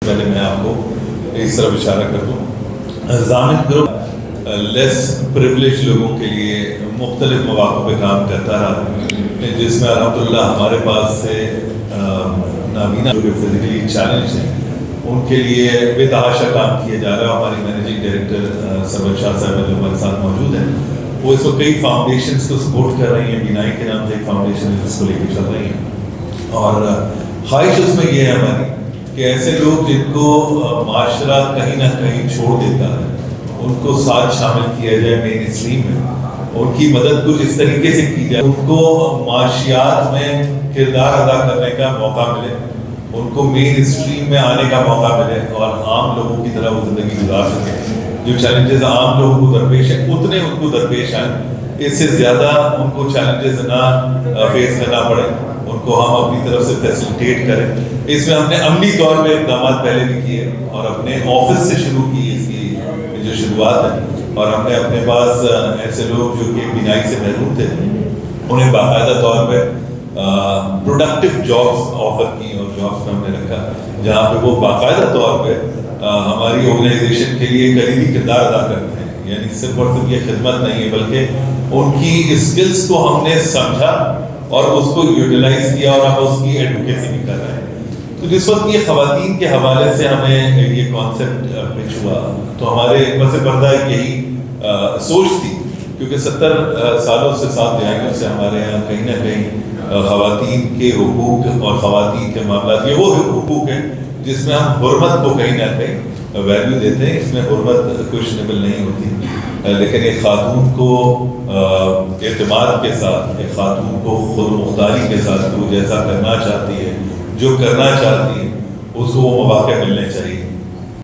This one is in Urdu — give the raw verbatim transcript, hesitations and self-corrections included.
پہلے میں آپ کو اس طرف اشارہ کر دوں، ضامن گروپ لیس پریولیج لوگوں کے لیے مختلف مواقع پہ کام کرتا رہا، جس میں الحمدللہ ہمارے پاس سے نابینا جو فزیکلی چیلنج ہیں ان کے لیے بے تحاشا کام کیا جا رہا ہے۔ ہماری مینیجنگ ڈائریکٹر سرور شاہ صاحب جو ہمارے ساتھ موجود ہیں، وہ اس وقت کئی فاؤنڈیشنز کو سپورٹ کر رہی ہیں۔ بینائی کے نام سے ایک فاؤنڈیشن ہے جس کو لے کے چل رہی ہیں، اور خواہش اس میں یہ ہے ہماری کہ ایسے لوگ جن کو معاشرہ کہیں نہ کہیں چھوڑ دیتا ہے ان کو ساتھ شامل کیا جائے مین اسٹریم میں، ان کی مدد کچھ اس طریقے سے کی جائے، ان کو معاشیات میں کردار ادا کرنے کا موقع ملے، ان کو مین اسٹریم میں آنے کا موقع ملے اور عام لوگوں کی طرح وہ زندگی گزار سکیں۔ جو چیلنجز عام لوگوں کو درپیش ہیں اتنے ان کو درپیش آئیں، اس سے زیادہ ان کو چیلنجز نہ فیس کرنا پڑے، ان کو ہم اپنی طرف سے فیسیلیٹیٹ کریں۔ اس میں ہم نے عملی طور پہ اقدامات پہلے بھی کیے اور اپنے آفس سے شروع کی اس کی جو شروعات ہے، اور ہم نے اپنے پاس ایسے لوگ جو کہ بینائی سے محروم تھے انہیں باقاعدہ طور پہ پروڈکٹیو جابس آفر کی، اور جابس میں ہم نے رکھا جہاں پہ وہ باقاعدہ طور پہ ہماری آرگنائزیشن کے لیے کلیدی کردار ادا کرتے ہیں۔ یعنی صرف اور صرف یہ خدمت نہیں ہے بلکہ ان کی اسکلس کو ہم نے سمجھا اور اس کو یوٹیلائز کیا اور ہم اس کی ایڈوکیسی بھی کر رہے ہیں۔ تو جس وقت یہ خواتین کے حوالے سے ہمیں یہ کانسیپٹ پچ ہوا تو ہمارے پس پردہ یہی سوچ تھی، کیونکہ ستر سالوں سے سات دہائیوں سے ہمارے یہاں کہیں نہ کہیں خواتین کے حقوق اور خواتین کے معاملات یہ وہ حقوق ہیں جس میں ہم حرمت کو کہیں نہ کہیں ویلیو دیتے ہیں۔ اس میں حرمت کوشنیبل نہیں ہوتی، لیکن ایک خاتون کو اعتماد کے ساتھ، ایک خاتون کو خود مختاری کے ساتھ وہ جیسا کرنا چاہتی ہے، جو کرنا چاہتی ہے، اس کو وہ مواقع ملنے چاہیے۔